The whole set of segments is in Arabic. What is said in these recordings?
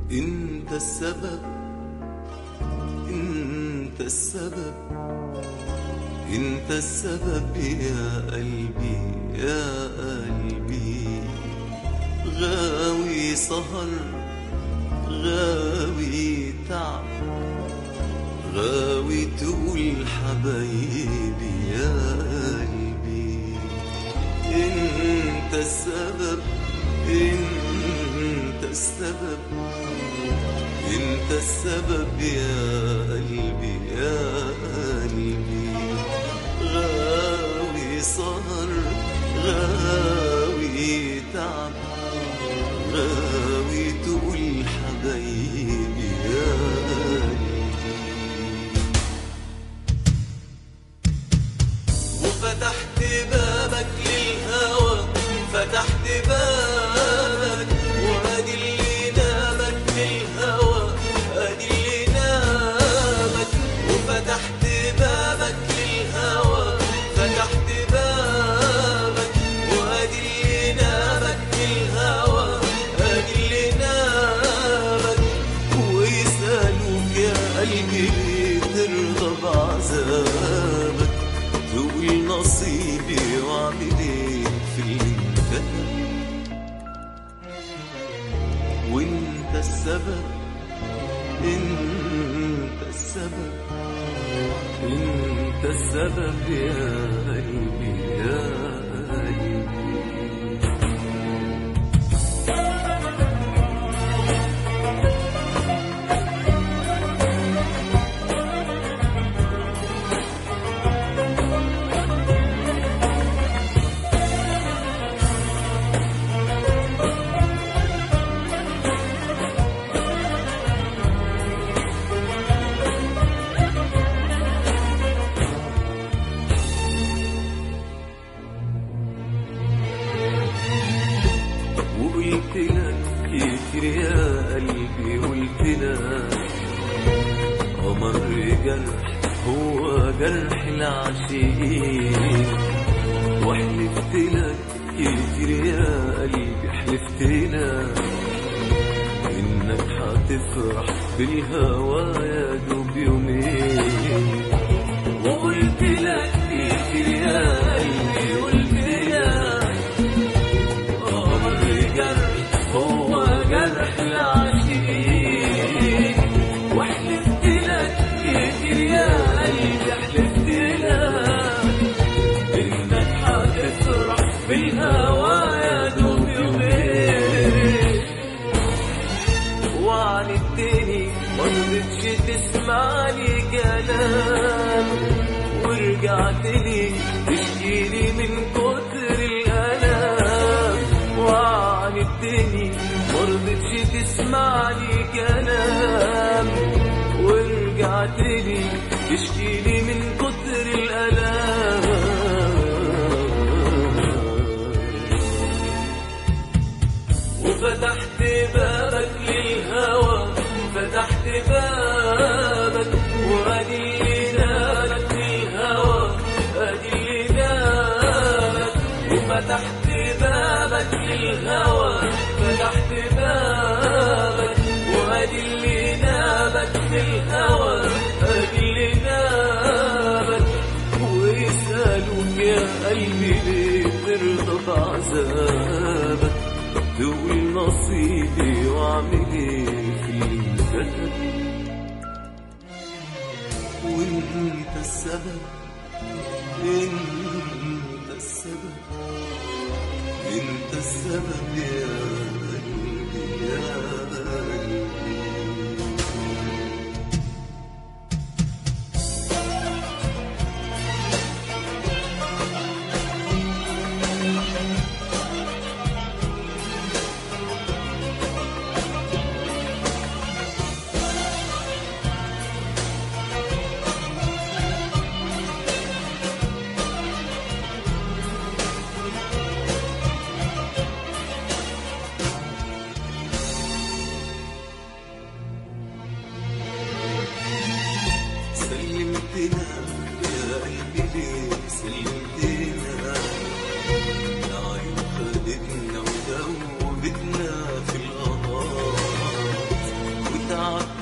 انت السبب، انت السبب، انت السبب يا قلبي يا قلبي. غاوي سهر، غاوي تعب، غاوي تقول حبايبي يا قلبي. انت السبب، انت السبب، انت السبب يا قلبي يا قلبي. غاوي سهر، غاوي تعب، غاوي تقول حبايبي يا قلبي. وفتحت بابك للهوى، فتحت بابك، وادي اللي نامك للهوى، ادي اللي نامك. وفتحت بابك للهوى، فتحت بابك، وادي اللي نامك للهوى، ادي اللي نامك. ويسألوك يا قلبي ليه ترضى بعذابك، تقول نصيبي واعمل ايه في اللي انكتب. وانت السبب، انت السبب، انت السبب يا قلبي يا قلبي. وقلت لك كتير يا قلبي، قلت لك قمر جرح هو جرح العاشقين. وحلفت لك كتير يا قلبي، حلفت لك انك هتفرح بالهوى يا دوب يومين. وقلت لك كتير يا قلبي، قلت لك هو جرح العاشقين. وحلفت لك كتير يا قلبي، حلفت لك انك هتفرح بالهوى يا دوب يومين. وعندتني مرضتش تسمعني كلام، ورجعتلي تشكيلي من كتر الألام. وعندتني مرضتش تسمعني كلام، ورجعتلي تشكيلي من كتر الألام. وفتحت بابك للهوى، فتحت بابك، وادي اللي نامك للهوى، ادي اللي نامك. وفتحت بابك للهوى، فتحت بابك، وادي اللي نامك للهوى، ادي اللي نامك. ويسألوك يا قلبي ليه ترضى بعذابك، تقول نصيبي واعمل ايه في الكتب. وانت السبب، انت السبب، انت السبب يا قلبي يا قلبي.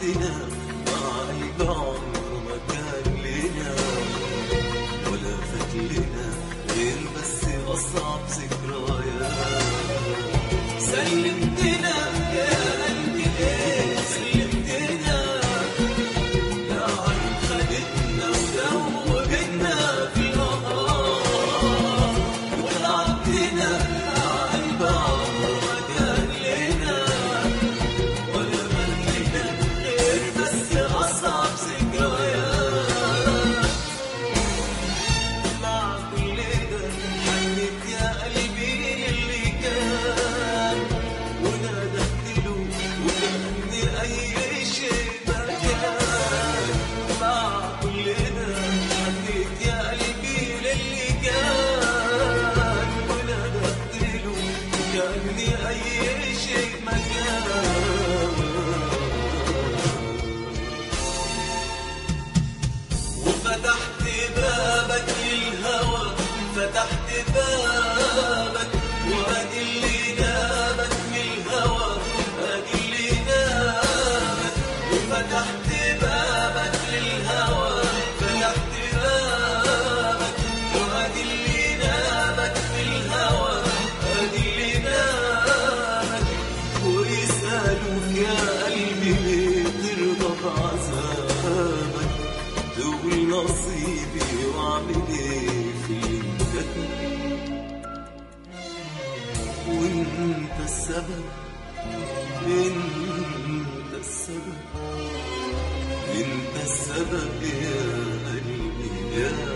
وعدنا مع قلب عمره ما كان لنا ولا فات لنا غير بس أصعب ذكريات. سلمتنا يا قلبي ليه سلمتنا، يا عين خدتنا ودوبتنا في النهار وتعبتنا مع قلب عمره ما كان لنا ولا فات لنا غير بس أصعب ذكريات. مع كل ده حنيت يا قلبي اللي كان ونادت له وكأني أي شيء ما كان. مع كل ده حنيت يا قلبي للي كان ونادت له وكأني أي شيء ما كان. وفتحت بابك للهوى، فتحت بابك وادي اللي نامك من الهوى، ادي اللي نامك. وفتحت بابك للهوى، فتحت بابك وادي اللي نامك من الهوى، ادي اللي نامك. ويسألوك يا قلبي ليه ترضى بعذابك، تقول نصيبي واعمل ايه في اللي وانت السبب، انت السبب، انت السبب يا قلبي يا